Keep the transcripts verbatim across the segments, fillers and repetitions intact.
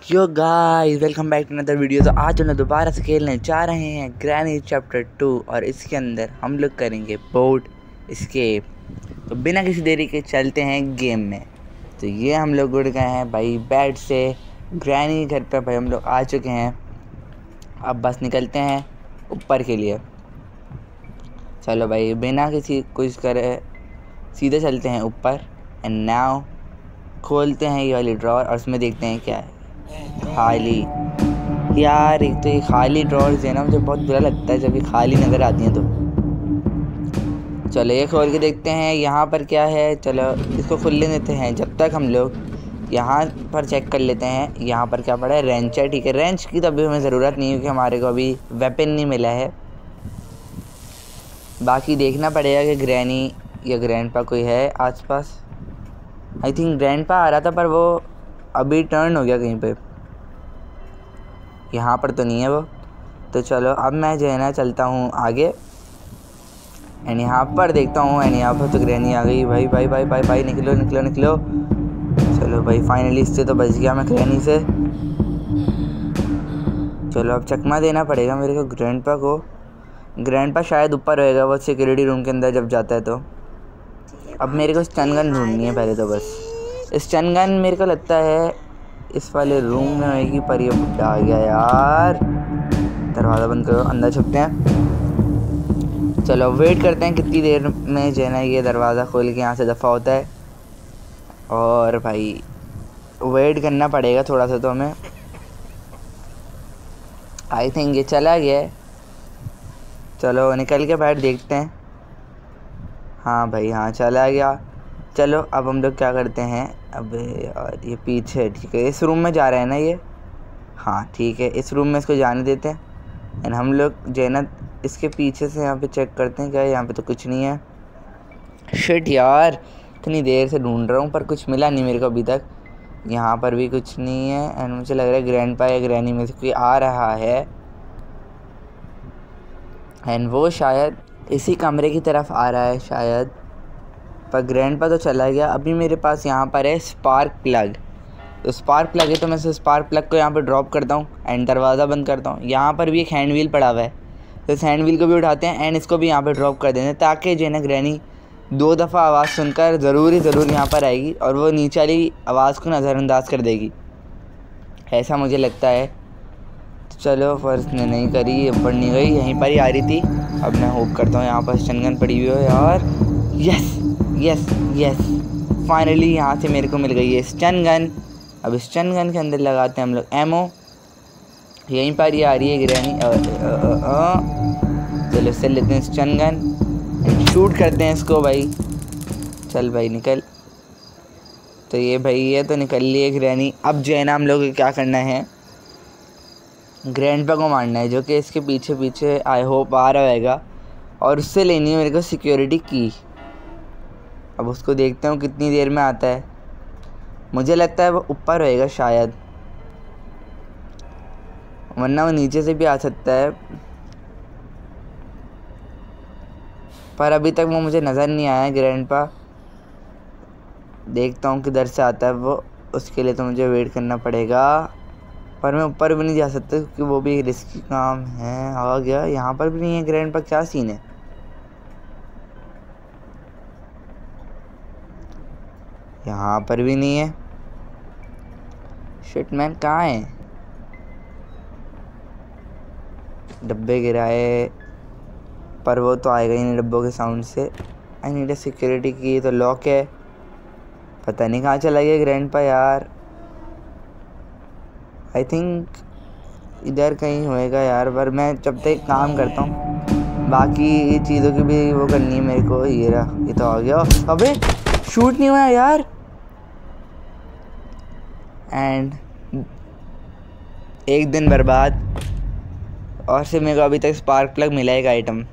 Yo guys, welcome back to another video. तो आज हम लोग दोबारा से खेलने जा रहे हैं ग्रैनी चैप्टर टू और इसके अंदर हम लोग करेंगे बोट एस्केप। तो बिना किसी देरी के चलते हैं गेम में। तो ये हम लोग उड़ गए हैं भाई बेड से ग्रैनी घर पे। भाई हम लोग आ चुके हैं, अब बस निकलते हैं ऊपर के लिए। चलो भाई बिना किसी कुछ करे सीधे चलते हैं ऊपर। एंड नाउ खोलते हैं ये वाली ड्रॉर और उसमें देखते हैं क्या है। खाली यार, एक तो ये खाली ड्रॉर्स है ना, मुझे बहुत बुरा लगता है जब ये खाली नज़र आती हैं। तो चलो ये खोल के देखते हैं यहाँ पर क्या है। चलो इसको खुलने देते हैं जब तक हम लोग यहाँ पर चेक कर लेते हैं यहाँ पर क्या पड़ा है। रेंच है, ठीक है। रेंच की तो अभी हमें ज़रूरत नहीं है क्योंकि हमारे को अभी वेपन नहीं मिला है। बाकी देखना पड़ेगा कि ग्रैनी या ग्रैंडपा कोई है आसपास। आई थिंक ग्रैंडपा आ रहा था पर वो अभी टर्न हो गया कहीं पे, यहाँ पर तो नहीं है वो। तो चलो अब मैं जो है ना चलता हूँ आगे एंड यहाँ पर देखता हूँ। एंड यहाँ पर तो ग्रैनी आ गई। भाई भाई भाई भाई भाई निकलो निकलो निकलो। चलो भाई फाइनली इससे तो बच गया मैं ग्रैनी से। चलो अब चकमा देना पड़ेगा मेरे को ग्रैंडपा को। ग्रैंडपा शायद ऊपर होएगा वो सिक्योरिटी रूम के अंदर जब जाता है। तो अब मेरे को स्टन गन ढूंढनी है पहले तो। बस स्टन गन मेरे को लगता है इस वाले रूम में होएगी, पर ये बुड्ढा आ गया यार। दरवाज़ा बंद करो, अंदर छुपते हैं। चलो वेट करते हैं कितनी देर में जो है ना ये दरवाज़ा खोल के यहाँ से दफ़ा होता है। और भाई वेट करना पड़ेगा थोड़ा सा। तो हमें आई थिंक ये चला गया है। चलो निकल के बाहर देखते हैं। हाँ भाई हाँ चला गया। चलो अब हम लोग क्या करते हैं। अब यार ये पीछे, ठीक है इस रूम में जा रहे हैं ना ये। हाँ ठीक है, इस रूम में इसको जाने देते हैं। एंड हम लोग जो है ना इसके पीछे से यहाँ पे चेक करते हैं क्या यहाँ पे तो कुछ नहीं है। शिट यार, इतनी देर से ढूंढ रहा हूँ पर कुछ मिला नहीं मेरे को अभी तक। यहाँ पर भी कुछ नहीं है। एंड मुझे लग रहा है ग्रैंडपा या ग्रैनी में से कोई आ रहा है एंड वो शायद इसी कमरे की तरफ आ रहा है शायद। पर ग्रैंडपा तो चला गया। अभी मेरे पास यहाँ पर है स्पार्क प्लग। तो स्पार्क प्लग है तो मैं इस स्पार्क प्लग को यहाँ पर ड्रॉप करता हूँ एंड दरवाज़ा बंद करता हूँ। यहाँ पर भी एक हैंड व्हील पड़ा हुआ है तो इस हैंड व्हील को भी उठाते हैं एंड इसको भी यहाँ पर ड्रॉप कर देते हैं ताकि जो है ना ग्रैनी दो दफ़ा आवाज़ सुनकर ज़रूर ही ज़रूर यहाँ पर आएगी और वो नीचे वाली आवाज़ को नज़रअंदाज कर देगी, ऐसा मुझे लगता है। तो चलो फर्स्ट ने नहीं करी, ऊपर नहीं गई, यहीं पर ही आ रही थी। अब मैं होप करता हूँ यहाँ पर स्टन गन पड़ी हुई हो यार। यस यस यस, फाइनली यहाँ से मेरे को मिल गई है स्टन गन। अब स्टन गन के अंदर लगाते हैं हम लोग एमो। यहीं पर ही आ रही है ग्रैनी। चलो इससे लेते हैं स्टन गन, शूट करते हैं इसको भाई। चल भाई निकल। तो ये भाई ये तो निकल ली है ग्रैनी। अब जो है ना हम लोग को क्या करना है, ग्रैंडपा को मारना है जो कि इसके पीछे पीछे आई होप आ रहा होगा और उससे लेनी है मेरे को सिक्योरिटी की। अब उसको देखते हूँ कितनी देर में आता है। मुझे लगता है वो ऊपर होएगा शायद, वरना वो नीचे से भी आ सकता है। पर अभी तक वो मुझे नज़र नहीं आया ग्रैंडपा। देखता हूँ किधर से आता है वो, उसके लिए तो मुझे वेट करना पड़ेगा। पर मैं ऊपर भी नहीं जा सकता क्योंकि वो भी रिस्की काम है। आ गया, यहाँ पर भी नहीं है ग्रैंडपा, क्या सीन है। यहाँ पर भी नहीं है। शिट मैन कहाँ है। डब्बे गिराए पर वो तो आएगा ही नहीं डब्बों के साउंड से। आई नीड अ सिक्योरिटी की। तो लॉक है, पता नहीं कहाँ चला गया ग्रैंडपा यार। आई थिंक इधर कहीं होएगा यार। पर मैं जब तक काम करता हूँ बाकी चीज़ों की भी वो करनी है मेरे को। ये रहा, ये तो आ गया। अबे शूट नहीं हुआ यार। एंड एक दिन बर्बाद। और सिर्फ मेरे को अभी तक स्पार्क प्लग मिला एक आइटम।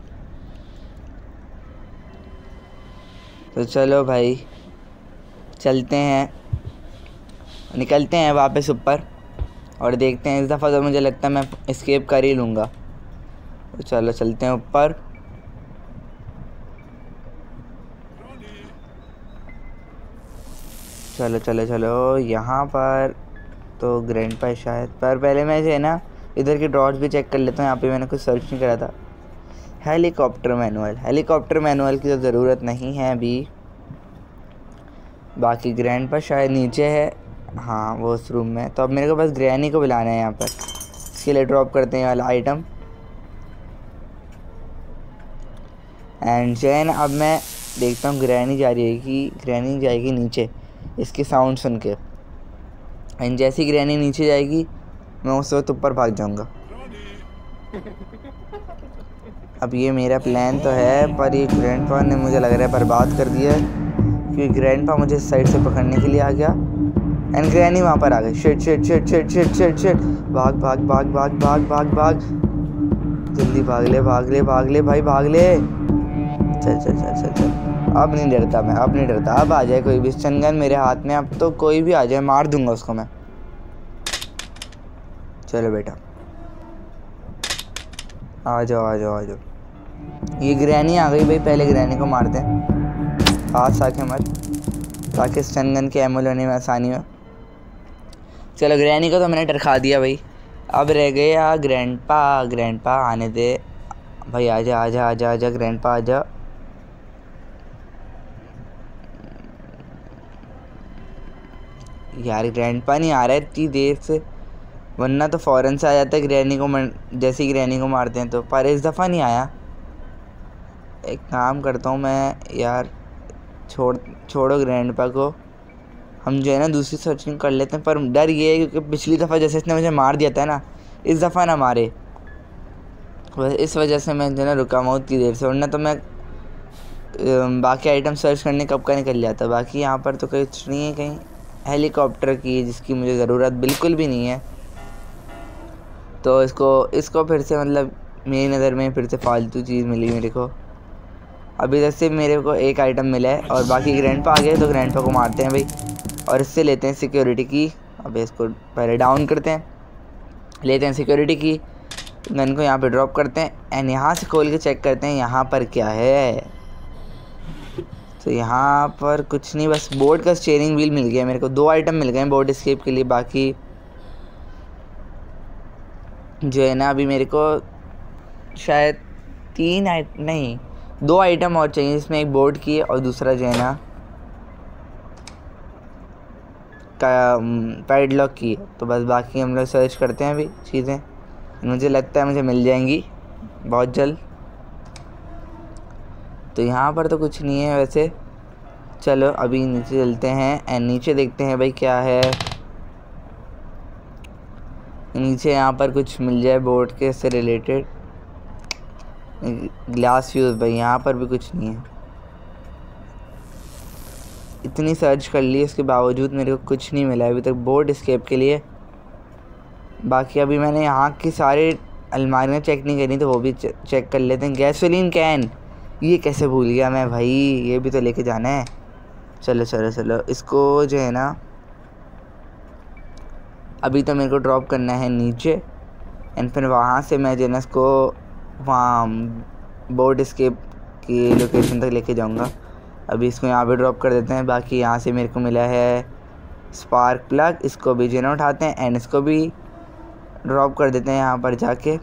तो चलो भाई चलते हैं, निकलते हैं वापस ऊपर और देखते हैं। इस दफ़ा तो मुझे लगता है मैं एस्केप कर ही लूँगा। तो चलो चलते हैं ऊपर। चलो चलो चलो यहाँ पर तो ग्रैंडपा है शायद। पर पहले मैं जो है ना इधर के डॉट्स भी चेक कर लेता हूँ। यहाँ पे मैंने कुछ सर्च नहीं करा था। हेलीकॉप्टर मैनुअल, हेलीकॉप्टर मैनुअल की तो ज़रूरत नहीं है अभी। बाकी ग्रैंडपा शायद नीचे है, हाँ वो उस रूम में। तो अब मेरे को बस ग्रैनी को बुलाना है यहाँ पर। इसके लिए ड्रॉप करते हैं वाला आइटम। एंड जैन अब मैं देखता हूँ ग्रैनी जा रही है कि ग्रैनी जाएगी नीचे इसकी साउंड सुन के। एंड जैसी ग्रैनी नीचे जाएगी मैं उस वक्त ऊपर भाग जाऊँगा। अब ये मेरा प्लान तो है, पर ये ग्रैंडपा ने मुझे लग रहा है बर्बाद कर दिया है, क्योंकि ग्रैंडपा मुझे इस साइड से पकड़ने के लिए आ गया। एंड ग्रैनी वहाँ पर आ गई। Shit shit shit shit shit shit shit भाग भाग भाग भाग भाग भाग भाग जल्दी भाग ले भाग ले भाग ले भाई भाग ले। चल चल चल चल चल अब नहीं डरता मैं, अब नहीं डरता। अब आ जाए कोई भी, स्टन मेरे हाथ में, अब तो कोई भी आ जाए मार दूंगा उसको मैं। चलो बेटा आ जाओ आ जाओ आ जाओ। ये ग्रैनी आ गई भाई, पहले ग्रैनी को मारते हैं पास आके मर, ताकि स्टन गन के एमो लेने में आसानी हो। चलो ग्रैनी को तो मैंने डरखा दिया भाई। अब रह गया ग्रैंडपा। ग्रैंडपा आने दे भाई, आजा आजा आजा आजा ग्रैंडपा आजा। यार ग्रैंडपा नहीं आ रहा है इतनी देर से, वरना तो फ़ौरन से आ जाता है ग्रैनी को मन, जैसे ही ग्रैनी को मारते हैं तो। पर इस दफ़ा नहीं आया। एक काम करता हूँ मैं यार, छोड़ छोड़ो ग्रैंडपा को, हम जो है ना दूसरी सर्चिंग कर लेते हैं। पर डर ये है क्योंकि पिछली दफ़ा जैसे इसने मुझे मार दिया था ना, इस दफ़ा ना मारे, बस इस वजह से मैं जो है ना रुका हुआ उतनी देर से। वरना तो मैं बाकी आइटम सर्च करने कब का निकल जाता। बाकी यहाँ पर तो कुछ नहीं है कहीं हेलीकॉप्टर की, जिसकी मुझे ज़रूरत बिल्कुल भी नहीं है। तो इसको इसको फिर से मतलब मेरी नज़र में फिर से फालतू चीज़ मिली मेरे को। अभी तक से मेरे को एक आइटम मिला है और बाकी ग्रैंडपा आ गए, तो ग्रैंडपा को मारते हैं भाई और इससे लेते हैं सिक्योरिटी की। अब इसको पहले डाउन करते हैं, लेते हैं सिक्योरिटी की, गन को यहाँ पे ड्रॉप करते हैं एंड यहाँ से खोल के चेक करते हैं यहाँ पर क्या है। तो यहाँ पर कुछ नहीं, बस बोर्ड का स्टीयरिंग व्हील मिल गया मेरे को। दो आइटम मिल गए बोर्ड एस्केप के लिए। बाकी जो है ना अभी मेरे को शायद तीन आइटम नहीं दो आइटम और चाहिए, जिसमें एक बोर्ड की और दूसरा जो है ना का पैडलॉक की। तो बस बाकी हम लोग सर्च करते हैं अभी चीज़ें, मुझे लगता है मुझे मिल जाएंगी बहुत जल्द। तो यहाँ पर तो कुछ नहीं है वैसे। चलो अभी नीचे चलते हैं एंड नीचे देखते हैं भाई क्या है नीचे। यहाँ पर कुछ मिल जाए बोर्ड के से रिलेटेड, ग्लास फ्यूज़ भाई। यहाँ पर भी कुछ नहीं है। इतनी सर्च कर ली उसके बावजूद मेरे को कुछ नहीं मिला अभी तक बोर्ड एस्केप के लिए। बाकी अभी मैंने यहाँ की सारी अलमारियाँ चेक नहीं करी, तो वो भी चेक कर लेते हैं। गैसोलीन कैन, ये कैसे भूल गया मैं भाई, ये भी तो लेके जाना है। चलो चलो चलो इसको जो है ना अभी तो मेरे को ड्रॉप करना है नीचे एंड फिर वहाँ से मैं जो है ना इसको वहाँ बोर्ड एस्केप की लोकेशन तक लेके जाऊँगा। अभी इसको यहाँ पे ड्रॉप कर देते हैं। बाकी यहाँ से मेरे को मिला है स्पार्क प्लग, इसको भी जो है ना उठाते हैं एंड इसको भी ड्रॉप कर देते हैं यहाँ पर जाके।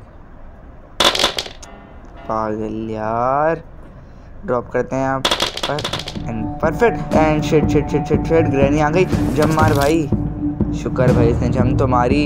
पागल यार, ड्रॉप करते हैं यहाँ पर and perfect and shit shit shit shit shit granny आ गई। जम मार भाई, शुक्र भाई इसने जम तो मारी।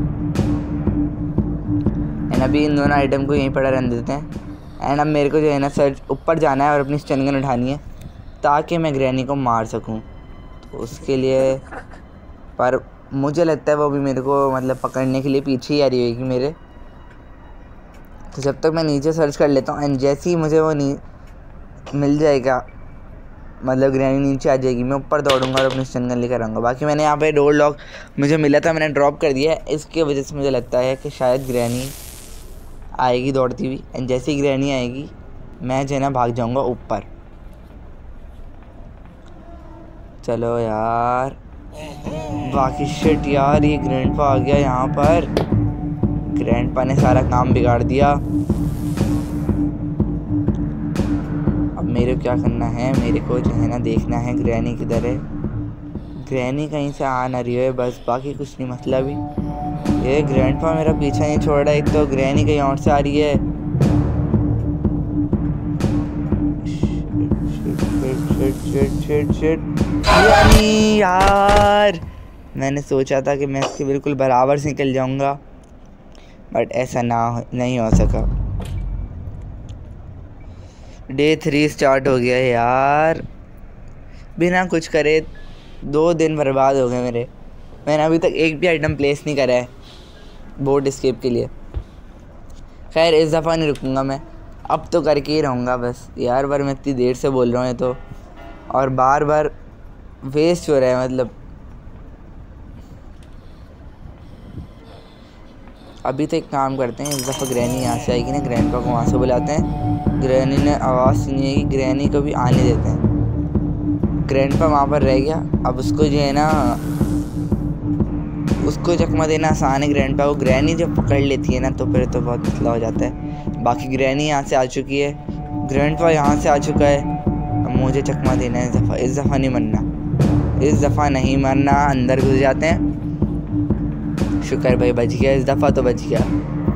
एंड अभी इन दोनों आइटम को यहीं पड़ा रहने देते हैं एंड अब मेरे को जो है ना सर ऊपर जाना है और अपनी स्टन गन उठानी है ताकि मैं ग्रैनी को मार सकूं। तो उसके लिए पर मुझे लगता है वो भी मेरे को मतलब पकड़ने के लिए पीछे ही आ रही होगी मेरे। तो जब तक मैं नीचे सर्च कर लेता हूँ एंड जैसे ही मुझे वो नी मिल जाएगा, मतलब ग्रैनी नीचे आ जाएगी, मैं ऊपर दौड़ूंगा और अपनी स्टन गन लेकर आऊँगा। बाकी मैंने यहाँ पे डोर लॉक मुझे मिला था, मैंने ड्रॉप कर दिया है। इसके वजह से मुझे लगता है कि शायद ग्रैनी आएगी दौड़ती हुई एंड जैसे ही ग्रैनी आएगी मैं जो है ना भाग जाऊँगा ऊपर। चलो यार, बाकी शिट यार, ये ग्रैंडपा आ गया यहाँ पर। ग्रैंडपा ने सारा काम बिगाड़ दिया। अब मेरे को क्या करना है, मेरे को जो है ना देखना है ग्रैनी किधर है। ग्रैनी कहीं से आ ना रही है बस, बाकी कुछ नहीं मसला भी। ये ग्रैंडपा मेरा पीछा नहीं छोड़ रहा, एक तो ग्रैनी कहीं और से आ रही है। शिट शिट शिट यानी यार, मैंने सोचा था कि मैं इसके बिल्कुल बराबर से निकल जाऊंगा, बट ऐसा ना नहीं हो सका। डे थ्री स्टार्ट हो गया यार, बिना कुछ करे दो दिन बर्बाद हो गए मेरे। मैंने अभी तक एक भी आइटम प्लेस नहीं करा है बोट स्केप के लिए। खैर इस दफ़ा नहीं रुकूंगा मैं, अब तो करके ही रहूँगा बस। यार बार मैं इतनी देर से बोल रहा हूँ ये तो, और बार बार वेस्ट हो रहा है मतलब। अभी तो एक काम करते हैं, इस दफ़ा ग्रैनी यहाँ से आएगी ना, ग्रैंडपा को वहाँ से बुलाते हैं। ग्रैनी ने आवाज़ सुनी है कि ग्रैनी को भी आने देते हैं। ग्रैंडपा वहाँ पर रह गया, अब उसको जो है ना, उसको चकमा देना आसान है ग्रैंडपा को। ग्रैनी जब पकड़ लेती है ना तो फिर तो बहुत मसला हो जाता है। बाकी ग्रैनी यहाँ से आ चुकी है, ग्रैंडपा यहाँ से आ चुका है। अब मुझे चकमा देना है इस दफ़ा, इस दफ़ा नहीं मरना, इस दफ़ा नहीं मरना। अंदर घुस जाते हैं, शुक्र भाई बच गया, इस दफ़ा तो बच गया।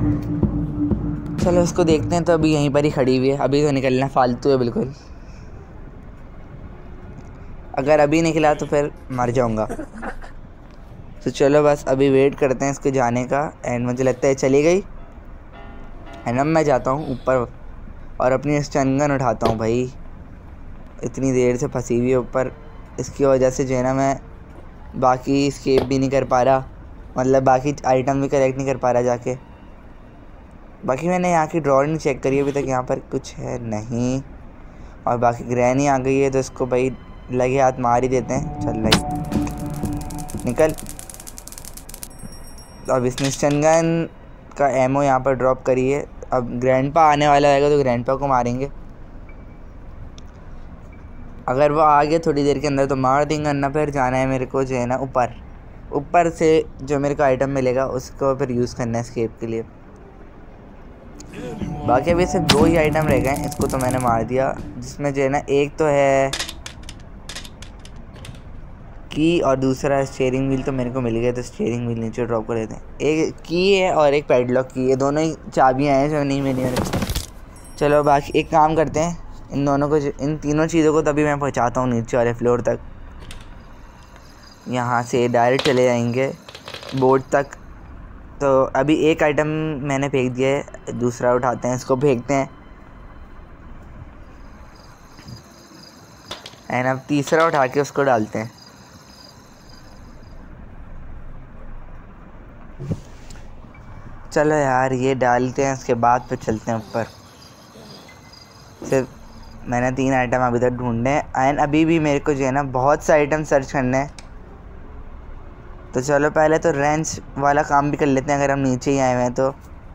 चलो उसको देखते हैं। तो अभी यहीं पर ही खड़ी हुई है, अभी तो निकलना फालतू है बिल्कुल। अगर अभी निकला तो फिर मर जाऊंगा। तो चलो बस अभी वेट करते हैं इसके जाने का। एंड मुझे लगता है चली गई। एंड अब मैं जाता हूँ ऊपर और अपनी स्टन गन उठाता हूँ। भाई इतनी देर से फंसी हुई है ऊपर, इसकी वजह से जो है ना मैं बाकी स्केप भी नहीं कर पा रहा, मतलब बाकी आइटम भी कलेक्ट नहीं कर पा रहा जाके। बाकी मैंने यहाँ की ड्रॉर नहीं चेक करी अभी तक, यहाँ पर कुछ है नहीं। और बाकी ग्रैनी आ गई है तो इसको भाई लगे हाथ मार ही देते हैं। चल भाई निकल। अब इसने स्टन गन का एमओ यहाँ पर ड्रॉप करी है। अब ग्रैंडपा आने वाला रहेगा तो ग्रैंडपा को मारेंगे। अगर वो आ गए थोड़ी देर के अंदर तो मार देंगे, वरना फिर जाना है मेरे को जो है ना ऊपर। ऊपर से जो मेरे को आइटम मिलेगा उसको फिर यूज़ करना है स्केप के लिए। बाकी अभी सिर्फ दो ही आइटम रह गए, इसको तो मैंने मार दिया। जिसमें जो है ना एक तो है की और दूसरा स्टीयरिंग व्हील तो मेरे को मिल गया, तो स्टीयरिंग व्हील नीचे ड्रॉप कर देते हैं। एक की है और एक पैडलॉक की है, दोनों ही चाबियाँ हैं जो नहीं मिली मेरे को। चलो बाकी एक काम करते हैं, इन दोनों को, इन तीनों चीज़ों को तभी मैं पहुंचाता हूँ नीचे वाले फ्लोर तक। यहाँ से डायरेक्ट चले जाएंगे बोर्ड तक। तो अभी एक आइटम मैंने फेंक दिया है, दूसरा उठाते हैं, इसको फेंकते हैं। एंड अब तीसरा उठा के उसको डालते हैं। चलो यार ये डालते हैं, उसके बाद फिर चलते हैं ऊपर। सिर्फ मैंने तीन आइटम अभी तक ढूंढने हैं एंड अभी भी मेरे को जो है ना बहुत से आइटम सर्च करने हैं। तो चलो पहले तो रेंच वाला काम भी कर लेते हैं अगर हम नीचे ही आए हुए हैं तो।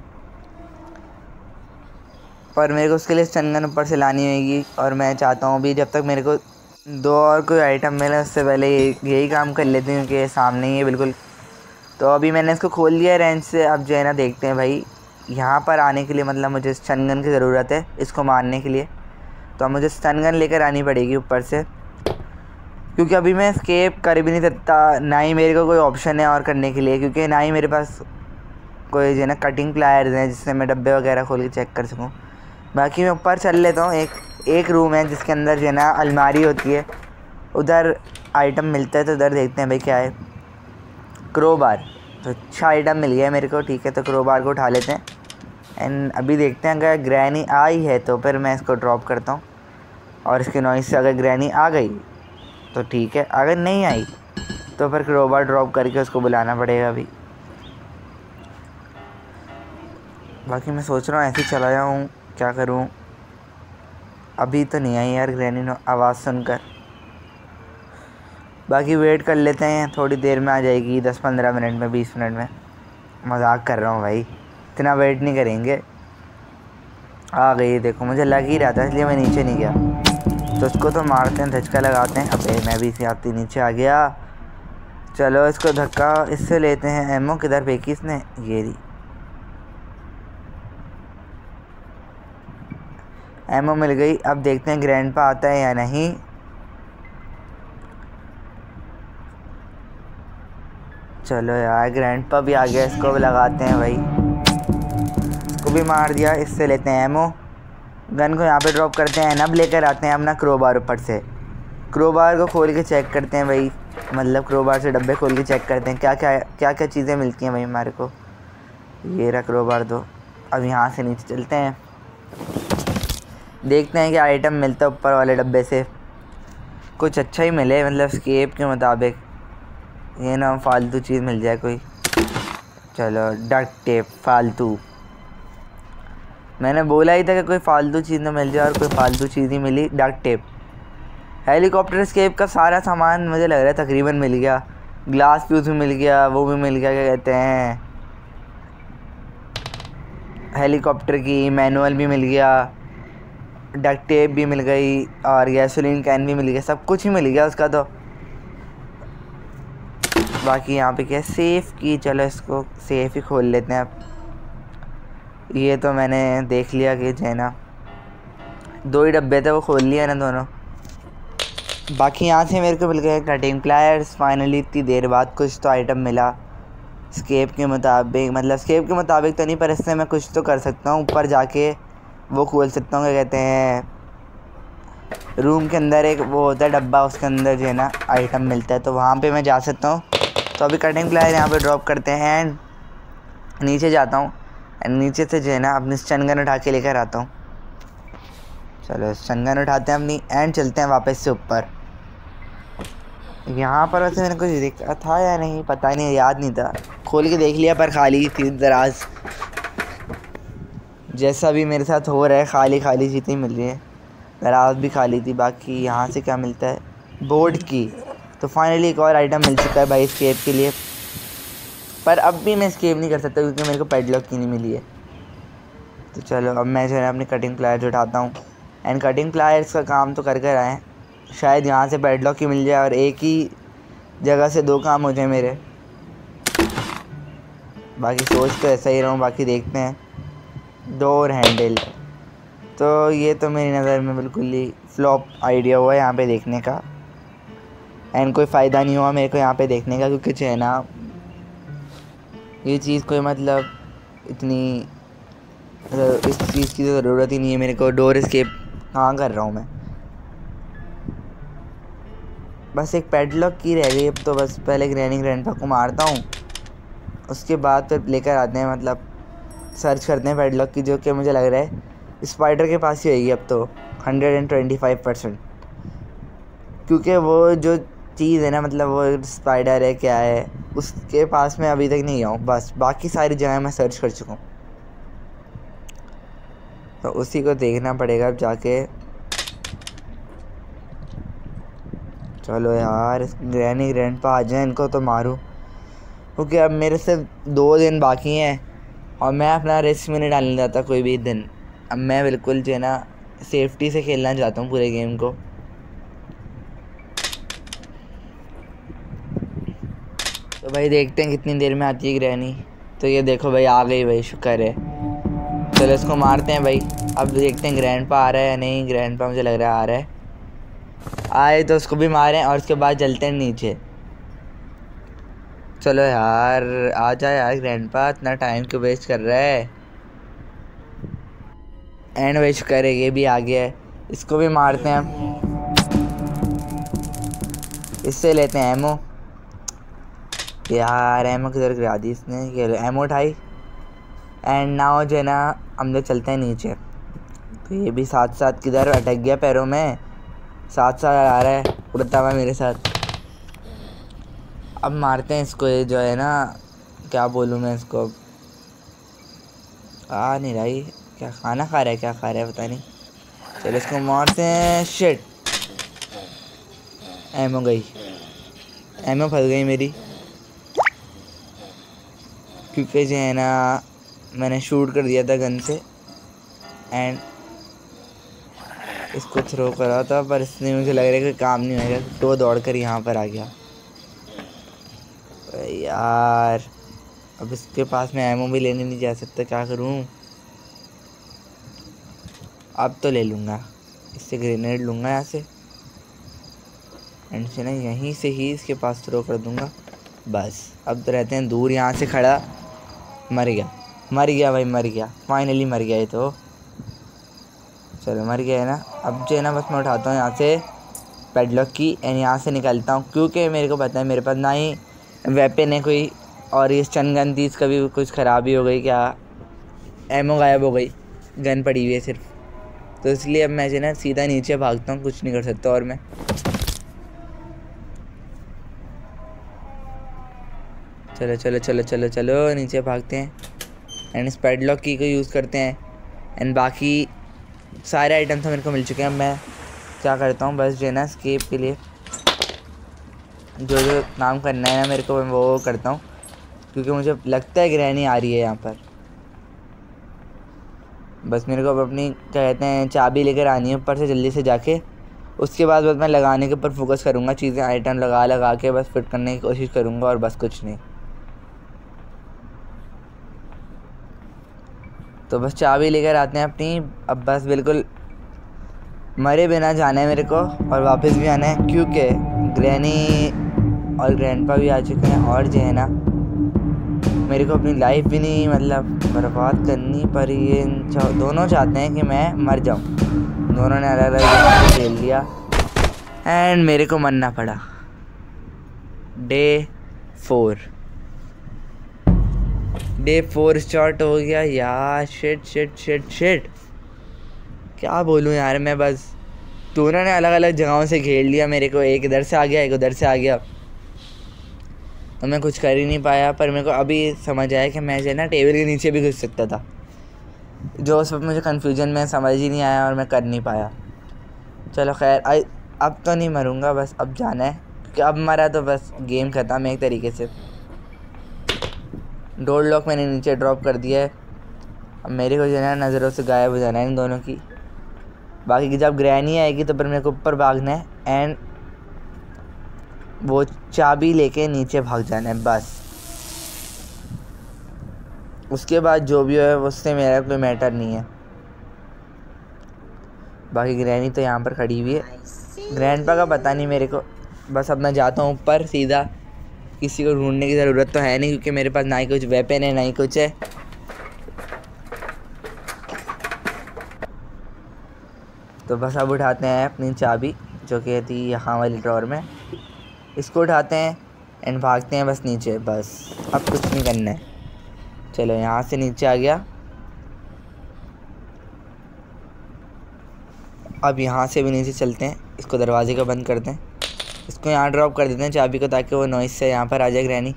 पर मेरे को उसके लिए स्टन गन ऊपर से लानी होगी और मैं चाहता हूँ अभी जब तक मेरे को दो और कोई आइटम मिले उससे पहले यही काम कर लेते हैं क्योंकि सामने ही है बिल्कुल। तो अभी मैंने इसको खोल लिया रेंच से। अब जो है ना देखते हैं भाई, यहाँ पर आने के लिए मतलब मुझे स्टन गन की ज़रूरत है इसको मारने के लिए। तो अब मुझे स्टन गन लेकर आनी पड़ेगी ऊपर से, क्योंकि अभी मैं एस्केप कर भी नहीं सकता, ना ही मेरे को कोई ऑप्शन है और करने के लिए, क्योंकि ना ही मेरे पास कोई जो है ना कटिंग प्लायर्स हैं जिससे मैं डब्बे वगैरह खोल के चेक कर सकूँ। बाकी मैं ऊपर चल लेता हूँ। एक एक रूम है जिसके अंदर जो है ना अलमारी होती है, उधर आइटम मिलता है, तो उधर देखते हैं भाई क्या है। क्रोबार, तो अच्छा आइटम मिल गया मेरे को, ठीक है। तो क्रोबार को उठा लेते हैं एंड अभी देखते हैं अगर ग्रैनी आई है तो फिर मैं इसको ड्रॉप करता हूँ। और इसके नॉइस से अगर ग्रैनी आ गई तो ठीक है, अगर नहीं आई तो फिर क्रोबार ड्रॉप करके उसको बुलाना पड़ेगा अभी। बाकी मैं सोच रहा हूँ ऐसे ही चला जाऊँ, क्या करूँ। अभी तो नहीं आई यार ग्रैनी आवाज़ सुनकर। बाकी वेट कर लेते हैं, थोड़ी देर में आ जाएगी, दस पंद्रह मिनट में, बीस मिनट में। मजाक कर रहा हूँ भाई, इतना वेट नहीं करेंगे। आ गई देखो, मुझे लग ही रहा था इसलिए मैं नीचे नहीं गया। तो उसको तो मारते हैं, धक्का लगाते हैं। अबे मैं भी इसी आती नीचे आ गया। चलो इसको धक्का इससे लेते हैं। एमओ किधर फेंकी इसने, ये रही एमओ मिल गई। अब देखते हैं ग्रैंडपा आता है या नहीं। चलो यार ग्रैंडपा भी आ गया, इसको भी लगाते हैं भाई। इसको भी मार दिया। इससे लेते हैं एमो, गन को यहाँ पे ड्रॉप करते हैं। अब लेकर आते हैं अपना क्रोबार ऊपर से। क्रोबार को खोल के चेक करते हैं भाई, मतलब क्रोबार से डब्बे खोल के चेक करते हैं क्या क्या क्या क्या चीज़ें मिलती हैं भाई हमारे को। ये रहा क्रोबार दो। अब यहाँ से नीचे चलते हैं, देखते हैं क्या आइटम मिलता है ऊपर वाले डब्बे से। कुछ अच्छा ही मिले, मतलब स्केप के मुताबिक, ये ना फालतू चीज़ मिल जाए कोई। चलो डक्ट टेप फालतू, मैंने बोला ही था कि कोई फालतू चीज़ ना मिल जाए, और कोई फालतू चीज़ ही मिली, डक्ट टेप। हेलीकॉप्टर स्केप का सारा सामान मुझे लग रहा है तकरीबन मिल गया। ग्लास फ्यूज़ भी मिल गया, वो भी मिल गया, क्या कहते हैं, हेलीकॉप्टर की मैनुअल भी मिल गया, डक्ट टेप भी मिल गई, और गैसोलीन कैन भी मिल गया। सब कुछ ही मिल गया उसका तो। बाकी यहाँ पे क्या है, सेफ़ की, चलो इसको सेफ़ ही खोल लेते हैं अब। ये तो मैंने देख लिया कि जो है ना दो ही डब्बे थे, वो खोल लिया ना दोनों। बाकी यहाँ से मेरे को मिल गए कटिंग प्लायर्स। फाइनली इतनी देर बाद कुछ तो आइटम मिला स्केप के मुताबिक, मतलब स्केप के मुताबिक तो नहीं, पर इससे मैं कुछ तो कर सकता हूँ। ऊपर जाके वो खोल सकता हूँ, क्या कहते हैं, रूम के अंदर एक वो होता है डब्बा, उसके अंदर जो है ना आइटम मिलता है, तो वहाँ पे मैं जा सकता हूँ। तो अभी कटिंग प्लायर यहाँ पे ड्रॉप करते हैं एंड नीचे जाता हूँ। एंड नीचे से जो है ना अपनी स्टन गन उठा के लेकर आता हूँ। चलो स्टन गन उठाते हैं अपनी एंड चलते हैं वापस से ऊपर। यहाँ पर वैसे मैंने कुछ देखा था या नहीं पता नहीं, याद नहीं था, खोल के देख लिया पर खाली थी दराज। जैसा भी मेरे साथ हो रहा है, खाली खाली चीज़ें मिल रही है, दराज भी खाली थी। बाकी यहाँ से क्या मिलता है, बोर्ड की। तो फाइनली एक और आइटम मिल चुका है भाई स्केप के लिए, पर अब भी मैं स्केप नहीं कर सकता क्योंकि मेरे को पेडलॉक की नहीं मिली है। तो चलो अब मैं जो है अपनी कटिंग प्लायर्स उठाता हूँ एंड कटिंग प्लायर्स का काम तो कर कर आए, शायद यहाँ से पेडलॉक ही मिल जाए और एक ही जगह से दो काम हो जाए मेरे। बाकी सोच तो ऐसा ही रहूँ, बाकी देखते हैं। डोर हैंडल, तो ये तो मेरी नज़र में बिल्कुल ही फ्लॉप आइडिया हुआ है यहाँ पे देखने का, एंड कोई फ़ायदा नहीं हुआ मेरे को यहाँ पे देखने का, क्योंकि जो है ना ये चीज़ कोई मतलब इतनी इस चीज़ की तो ज़रूरत ही नहीं है मेरे को। डोर एस्केप कहाँ कर रहा हूँ मैं, बस एक पेडलॉक की रह गई अब तो। बस पहले ग्रैनी ग्रैंडपा को मारता हूँ, उसके बाद फिर लेकर आते हैं, मतलब सर्च करते हैं पेडलॉक की, जो कि मुझे लग रहा है स्पाइडर के पास ही होगी अब तो hundred and twenty five percent, क्योंकि वो जो चीज़ है ना, मतलब वो स्पाइडर है क्या है, उसके पास मैं अभी तक नहीं गया हूँ। बस बाकी सारी जगह मैं सर्च कर चुका हूँ, तो उसी को देखना पड़ेगा अब जाके। चलो यार ग्रैनी ग्रैंडपा आ जाए, इनको तो मारूं, क्योंकि अब मेरे से दो दिन बाकी हैं और मैं अपना रिस्क में नहीं डालने जाता कोई भी दिन। अब मैं बिल्कुल जो है ना सेफ्टी से खेलना चाहता हूँ पूरे गेम को। तो भाई देखते हैं कितनी देर में आती है ग्रैनी। तो ये देखो भाई आ गई भाई, शुक्र है। चलो इसको मारते हैं भाई। अब देखते हैं ग्रैंडपा आ रहा है या नहीं। ग्रैंडपा मुझे लग रहा है आ रहा है, आए तो उसको भी मारें और उसके बाद चलते हैं नीचे। चलो यार आ जा यार ग्रैंडपा, इतना टाइम क्यों वेस्ट कर रहा है। एंड वेस्ट करे, ये भी आ गया है, इसको भी मारते हैं हम। इससे लेते हैं एमो। यार एमो किधर गिरा दी इसने, ये एमो उठाई। एंड नाउ जो है ना हम लोग चलते हैं नीचे। तो ये भी साथ साथ किधर अटक गया पैरों में, साथ साथ आ रहा है उड़ता हुआ मेरे साथ। अब मारते हैं इसको, ये जो है ना क्या बोलूँ मैं इसको, आ नहीं रही, क्या खाना खा रहा है क्या खा रहा है पता नहीं। चलो इसको मारते हैं। शिट, एमो गई, एमो फंस गई मेरी, क्योंकि जो है ना मैंने शूट कर दिया था गन से एंड इसको थ्रो करा था, पर इसने मुझे लग रहा है कि काम नहीं होगा, तो दौड़ कर यहाँ पर आ गया। यार अब इसके पास मैं एमो भी लेने नहीं जा सकता, क्या करूँ। अब तो ले लूँगा, इससे ग्रेनेड लूँगा यहाँ से एंड से ना यहीं से ही इसके पास थ्रो कर दूँगा। बस अब तो रहते हैं दूर यहाँ से खड़ा। मर गया मर गया भाई मर गया, फाइनली मर गया ये तो। चलो मर गया है ना। अब जो है ना बस मैं उठाता हूँ यहाँ से पेडलॉक की एंड यहाँ से निकलता हूँ, क्योंकि मेरे को पता है मेरे पास ना ही वेपन है कोई, और ये स्टन गन थी, इसका भी कुछ ख़राबी हो गई क्या, एमओ गायब हो गई, गन पड़ी हुई है सिर्फ। तो इसलिए अब मैं जो है ना सीधा नीचे भागता हूँ, कुछ नहीं कर सकता। और मैं चलो चलो चलो चलो चलो नीचे भागते हैं एंड इस पेडलॉक की को यूज़ करते हैं। एंड बाकी सारे आइटम तो मेरे को मिल चुके हैं। मैं क्या करता हूँ बस जो है ना स्केप के लिए जो जो काम करना है ना मेरे को, मैं वो करता हूँ, क्योंकि मुझे लगता है ग्रैनी आ रही है यहाँ पर। बस मेरे को अब अपनी क्या कहते हैं चाबी लेकर आनी है ऊपर से जल्दी से जाके। उसके बाद बस मैं लगाने के ऊपर फोकस करूँगा, चीज़ें आइटम लगा लगा के बस फिट करने की कोशिश करूँगा, और बस कुछ नहीं। तो बस चाबी लेकर आते हैं अपनी। अब बस बिल्कुल मरे बिना जाना है मेरे को, और वापस भी आना है, क्योंकि ग्रैनी और ग्रैंडपा भी आ चुके हैं। और जो है ना मेरे को अपनी लाइफ भी नहीं मतलब बर्बाद करनी, पर ये दोनों चाहते हैं कि मैं मर जाऊं। दोनों ने अलग अलग खेल लिया एंड मेरे को मरना पड़ा। Day four day four start हो गया यार। शिट शिट शिट शिट क्या बोलूँ यार मैं। बस दोनों ने अलग अलग जगहों से घेर लिया मेरे को, एक इधर से आ गया एक उधर से आ गया, तो मैं कुछ कर ही नहीं पाया। पर मेरे को अभी समझ आया कि मैं जो है ना टेबल के नीचे भी घुस सकता था, जो उस वक्त मुझे कन्फ्यूजन में समझ ही नहीं आया और मैं कर नहीं पाया। चलो खैर अब तो नहीं मरूंगा, बस अब जाना है, क्योंकि अब मरा तो बस गेम ख़त्म है एक तरीके से। डोर लॉक मैंने नीचे ड्रॉप कर दिया है। अब मेरे को जो है ना नज़रों से गायब हो जाना है इन दोनों की। बाकी की जब ग्रैनी आएगी तो फिर मेरे को ऊपर भागना है एंड वो चाबी लेके नीचे भाग जाना है बस। उसके बाद जो भी है उससे मेरा कोई मैटर नहीं है। बाकी ग्रैनी तो यहाँ पर खड़ी हुई है, ग्रैंडपा का पता नहीं मेरे को। बस अब मैं जाता हूँ ऊपर सीधा, किसी को ढूंढने की ज़रूरत तो है नहीं, क्योंकि मेरे पास ना ही कुछ वेपन है ना ही कुछ है। तो बस अब उठाते हैं अपनी चाबी जो कि थी यहाँ वाली ड्रॉर में, इसको उठाते हैं एंड भागते हैं बस नीचे। बस अब कुछ नहीं करना है। चलो यहाँ से नीचे आ गया। अब यहाँ से भी नीचे चलते हैं, इसको दरवाजे को बंद करते हैं, इसको यहाँ ड्रॉप कर देते हैं चाबी को, ताकि वो नॉइस से यहाँ पर आ जाए ग्रैनी।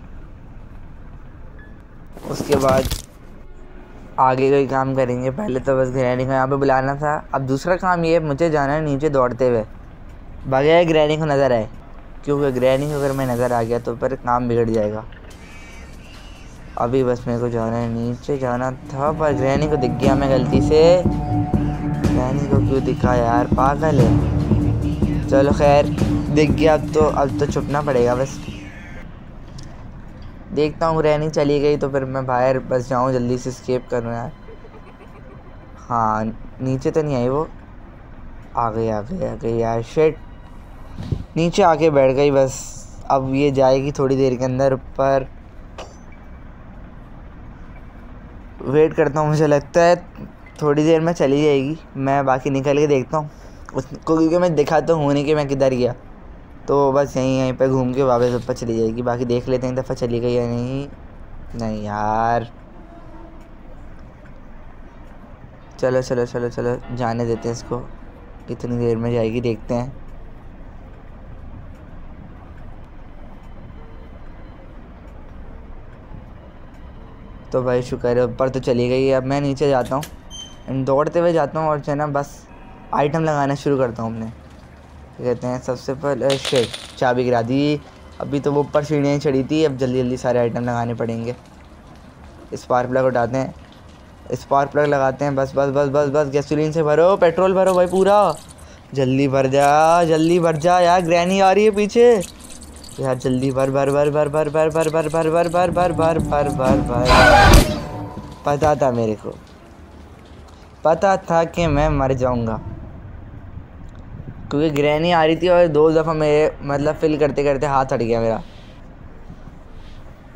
उसके बाद आगे कोई काम करेंगे। पहले तो बस ग्रैनी को यहाँ पे बुलाना था। अब दूसरा काम ये है, मुझे जाना है नीचे दौड़ते हुए, बगैर ग्रैनी को नज़र आए, क्योंकि ग्रैनी को अगर मैं नज़र आ गया तो फिर काम बिगड़ जाएगा। अभी बस मेरे को जाना है, नीचे जाना था, पर ग्रैनी को दिख गया मैं गलती से। ग्रैनी को क्यों दिखा यार, पागल है। चलो खैर दिख गया, अब तो अब तो छुपना पड़ेगा। बस देखता हूँ ग्रैनी चली गई तो फिर मैं बाहर बस जाऊँ, जल्दी से स्केप करूँ यार। हाँ नीचे तो नहीं आई वो, आ गई आ गई आ गई यार। शिट नीचे आके बैठ गई बस। अब ये जाएगी थोड़ी देर के अंदर ऊपर, वेट करता हूँ, मुझे लगता है थोड़ी देर में चली जाएगी। मैं बाकी निकल के देखता हूँ उसको, क्योंकि मैं दिखा तो हूँ नहीं कि मैं किधर गया, तो बस यहीं यहीं पे घूम के वापस ऊपर चली जाएगी। बाकी देख लेते हैं दफ़ा चली गई या नहीं। नहीं यार, चलो चलो चलो चलो जाने देते हैं इसको, कितनी देर में जाएगी देखते हैं। तो भाई शुक्र है ऊपर तो चली गई है। अब मैं नीचे जाता हूँ एंड दौड़ते हुए जाता हूँ और जो है ना बस आइटम लगाना शुरू करता हूँ अपने। कहते हैं सबसे पहले शेट चाबी गिरा दी। अभी तो वो ऊपर सीढ़ियाँ चढ़ी थी, अब जल्दी जल्दी सारे आइटम लगाने पड़ेंगे। स्पार्क प्लग उठाते हैं, स्पार्क प्लग लगाते हैं। बस बस बस बस बस गैसोलीन से भरो, पेट्रोल भरो भाई पूरा, जल्दी भर जा जल्दी भर जा यार। ग्रैनी आ रही है पीछे यार, जल्दी भर भर भर भर भर भर भर भर भर भर भर भर भर भर भर भर। पता था मेरे को, पता था कि मैं मर जाऊंगा, क्योंकि ग्रैनी आ रही थी और दो दफ़ा मेरे मतलब फिल करते करते हाथ अट गया मेरा।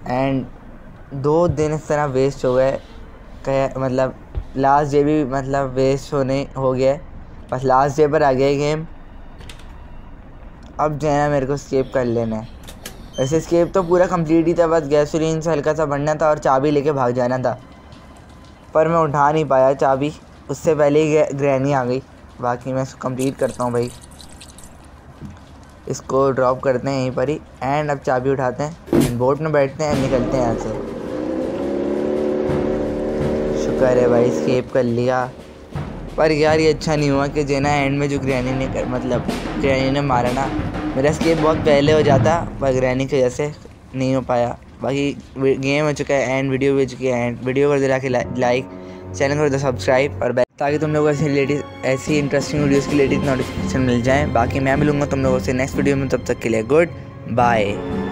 एंड दो दिन इस तरह वेस्ट हो गए, कह मतलब लास्ट डे भी मतलब वेस्ट होने हो गया, बस लास्ट डे पर आ गया गेम। अब जो है ना मेरे को स्केप कर लेना है। वैसे स्केप तो पूरा कंप्लीट ही था, बस गैसोलीन से हल्का सा बढ़ना था और चाबी लेके भाग जाना था, पर मैं उठा नहीं पाया चाबी, उससे पहले ही ग्रैनी आ गई। बाकी मैं इसको कंप्लीट करता हूँ भाई, इसको ड्रॉप करते हैं यहीं पर ही एंड अब चाबी उठाते हैं, बोट में बैठते हैं, निकलते हैं यहाँ से। शुक्र है भाई स्केप कर लिया, पर यार ये अच्छा नहीं हुआ कि जेना एंड में जो ग्रैनी ने कर मतलब ग्रैनी ने मारा ना, मेरा स्केप बहुत पहले हो जाता, पर ग्रैनी की वजह से नहीं हो पाया। बाकी गेम हो चुका है एंड वीडियो भी हो चुकी है एंड वीडियो कर दे के लाइक, चैनल को दे सब्सक्राइब और ताकि तुम लोगों को ऐसी लेटेस्ट ऐसी इंटरेस्टिंग वीडियोज़ की लेटेस्ट नोटिफिकेशन मिल जाए। बाकी मैं मिलूँगा तुम लोगों से नेक्स्ट वीडियो में, तब तक के लिए गुड बाय।